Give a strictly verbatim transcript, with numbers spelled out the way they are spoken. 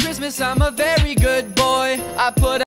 Christmas, I'm a very good boy. I put